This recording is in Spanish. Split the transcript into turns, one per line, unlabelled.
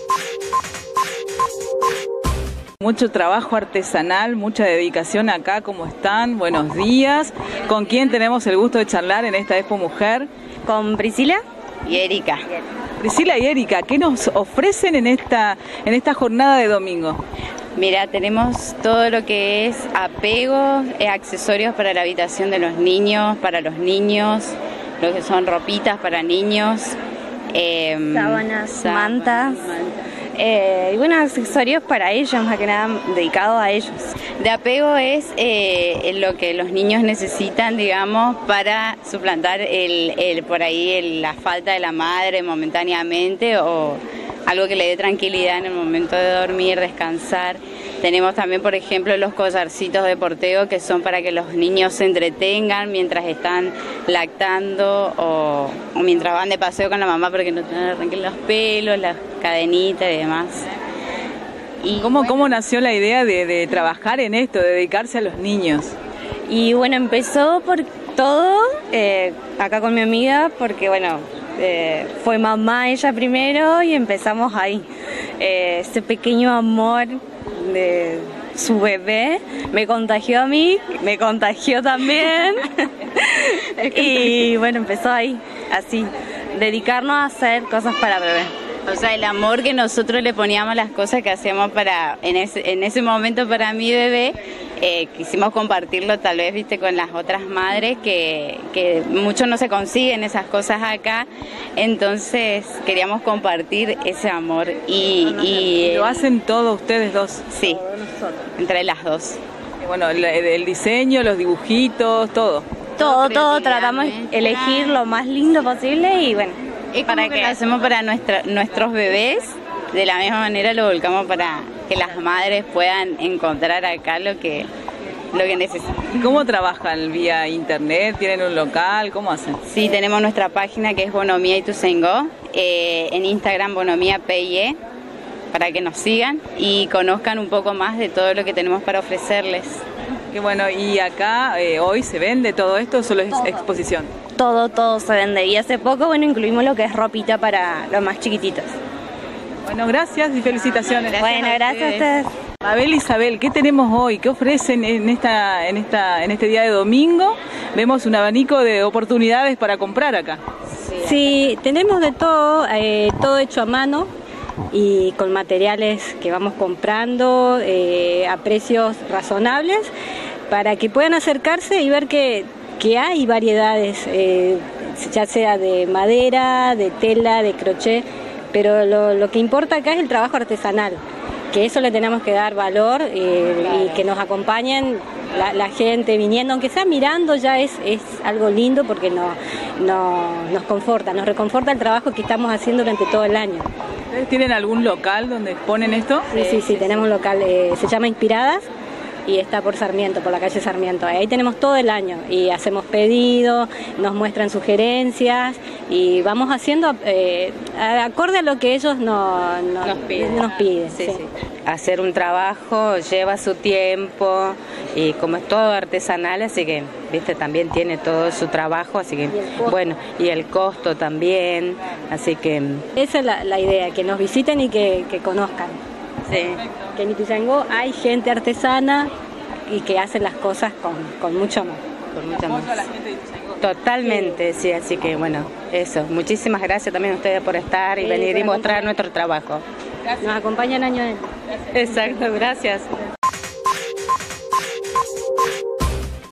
Mucho trabajo artesanal, mucha dedicación acá. ¿Cómo están? Buenos días. ¿Con quién tenemos el gusto de charlar en esta Expo Mujer?
Con Priscila y Erika.
Priscila y Erika, ¿qué nos ofrecen en esta jornada de domingo?
Mira, tenemos todo lo que es apego, accesorios para la habitación de los niños, para los niños, lo que son ropitas para niños,
sábanas, mantas. Y bueno, accesorios para ellos, más que nada dedicados a ellos.
De apego es lo que los niños necesitan, digamos, para suplantar por ahí la falta de la madre momentáneamente o algo que le dé tranquilidad en el momento de dormir, descansar. Tenemos también, por ejemplo, los collarcitos de porteo que son para que los niños se entretengan mientras están lactando o mientras van de paseo con la mamá porque no te arranquen los pelos, las cadenitas y demás.
Y ¿Cómo nació la idea de trabajar en esto, de dedicarse a los niños?
Y bueno, empezó por todo acá con mi amiga porque bueno, fue mamá ella primero y empezamos ahí. Ese pequeño amor de su bebé me contagió a mí, me contagió también. Y bueno, empezó ahí, así, dedicarnos a hacer cosas para bebé.
O sea, el amor que nosotros le poníamos a las cosas que hacíamos en ese momento para mi bebé, quisimos compartirlo tal vez, viste, con las otras madres que mucho no se consiguen esas cosas acá, entonces queríamos compartir ese amor y
¿Lo hacen todos ustedes dos?
Sí, entre las dos.
Bueno, el diseño, los dibujitos, todo.
Todo, tratamos de elegir lo más lindo posible y bueno.
Es para que lo hacemos para nuestros bebés, de la misma manera lo volcamos para que las madres puedan encontrar acá lo que necesitan.
¿Y cómo trabajan? ¿Vía internet? ¿Tienen un local? ¿Cómo hacen?
Sí, tenemos nuestra página que es Bonomía Ituzaingó, en Instagram Bonomía PIE, para que nos sigan y conozcan un poco más de todo lo que tenemos para ofrecerles.
Qué bueno, ¿y acá hoy se vende todo esto o solo es exposición?
Todo se vende y hace poco, bueno, incluimos lo que es ropita para los más chiquititos.
Bueno, gracias y felicitaciones.
Gracias a ustedes.
Mabel, Isabel, ¿qué tenemos hoy? ¿Qué ofrecen en este día de domingo? Vemos un abanico de oportunidades para comprar acá.
Sí, tenemos de todo, todo hecho a mano y con materiales que vamos comprando a precios razonables para que puedan acercarse y ver que hay variedades, ya sea de madera, de tela, de crochet, pero lo que importa acá es el trabajo artesanal, que eso le tenemos que dar valor y que nos acompañen la gente viniendo, aunque sea mirando ya es algo lindo porque nos conforta, nos reconforta el trabajo que estamos haciendo durante todo el año.
¿Ustedes tienen algún local donde exponen esto?
Sí, tenemos un local, se llama Inspiradas y está por Sarmiento, por la calle Sarmiento. Ahí tenemos todo el año y hacemos pedidos, nos muestran sugerencias y vamos haciendo acorde a lo que ellos nos piden.
Sí. Hacer un trabajo lleva su tiempo y como es todo artesanal, así que, viste, también tiene todo su trabajo, así que, bueno, y el costo también, así que...
Esa es la idea, que nos visiten y que conozcan.
Sí.
Que en Ituzaingó hay gente artesana y que hace las cosas con mucho amor.
Con mucho amor. Totalmente, sí, así que bueno, eso. Muchísimas gracias también a ustedes por estar y venir y mostrar nuestro trabajo.
Nos acompañan año a año.
Exacto, gracias.